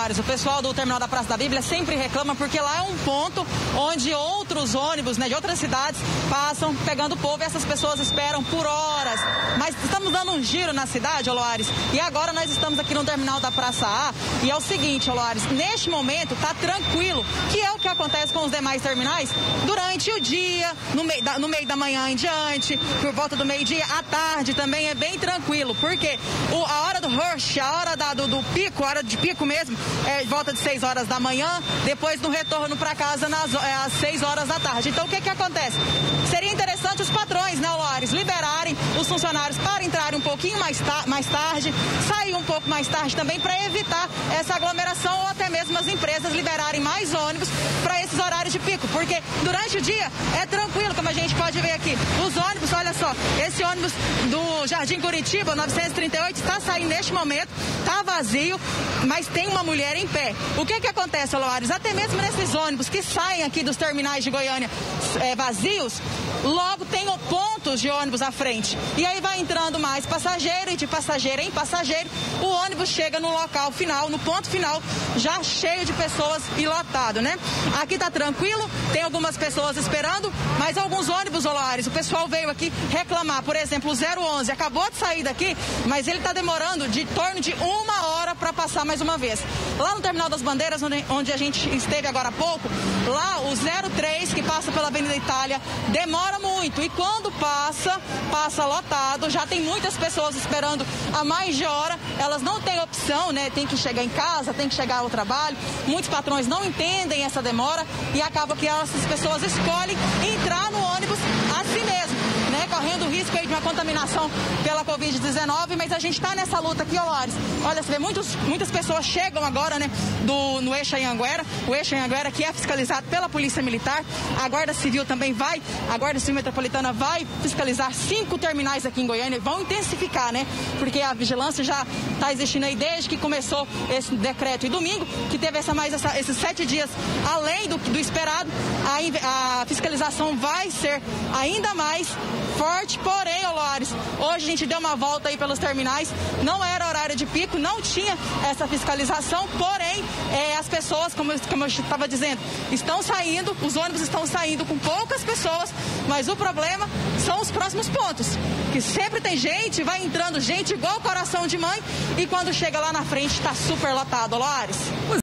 O pessoal do terminal da Praça da Bíblia sempre reclama porque lá é um ponto onde outros ônibus, de outras cidades passam pegando o povo e essas pessoas esperam por horas. Mas estamos dando um giro na cidade, Loares, e agora nós estamos aqui no terminal da Praça A e é o seguinte, Loares, neste momento está tranquilo, que é o que acontece com os demais terminais durante o dia, no meio da manhã em diante, por volta do meio-dia, à tarde também é bem tranquilo, porque a hora do rush, a hora do pico, a hora de pico mesmo, é volta de 6 horas da manhã, depois do retorno para casa às 6 horas da tarde. Então o que acontece? Seria interessante os patrões, né, Loares, liberarem os funcionários para entrarem um pouquinho mais tarde, sair um pouco mais tarde também para evitar essa aglomeração ou até mesmo as empresas liberarem mais ônibus para esses horários de pico, porque durante o dia é tranquilo, como a gente pode ver aqui. Os ônibus, olha só, esse ônibus do Jardim Curitiba, 938, está saindo neste momento, está vazio, mas tem uma mulher em pé. O que acontece, Loares? Até mesmo nesses ônibus que saem aqui dos terminais de Goiânia vazios, logo tem pontos de ônibus à frente. E aí vai entrando mais passageiro e de passageiro em passageiro, o ônibus chega no local final, no ponto final, já cheio de pessoas e lotado, né? Aqui tá tranquilo, tem algumas pessoas esperando, mas alguns ônibus, Loares, o pessoal veio aqui reclamar, por exemplo, o 011 acabou de sair daqui, mas ele tá demorando de torno de 1 hora para passar mais uma vez. Lá no Terminal das Bandeiras, onde a gente esteve agora há pouco, lá o 03, que passa pela Avenida Itália, demora muito e quando passa lotado, já tem muitas pessoas esperando há mais de hora, elas não têm opção, né? Tem que chegar em casa, tem que chegar ao trabalho, muitos patrões não entendem essa demora e acaba que essas pessoas escolhem entrar no ônibus assim mesmo, né? Correndo o risco aí de uma contaminação pela Covid-19, mas a gente está nessa luta aqui, Loares. Olha, você vê, muitas pessoas chegam agora, né, no Eixo Anhanguera, o Eixo Anhanguera que é fiscalizado pela Polícia Militar, a Guarda Civil também a Guarda Civil Metropolitana vai fiscalizar 5 terminais aqui em Goiânia, vão intensificar, né, porque a vigilância já está existindo aí desde que começou esse decreto e domingo, que teve esses 7 dias além do esperado, a fiscalização vai ser ainda mais forte, porém, Loares, hoje a gente deu uma volta aí pelos terminais, não era horário de pico, não tinha essa fiscalização, porém, as pessoas, como eu estava dizendo, estão saindo, os ônibus estão saindo com poucas pessoas, mas o problema são os próximos pontos, que sempre tem gente, vai entrando gente igual coração de mãe, e quando chega lá na frente está super lotado, Loares.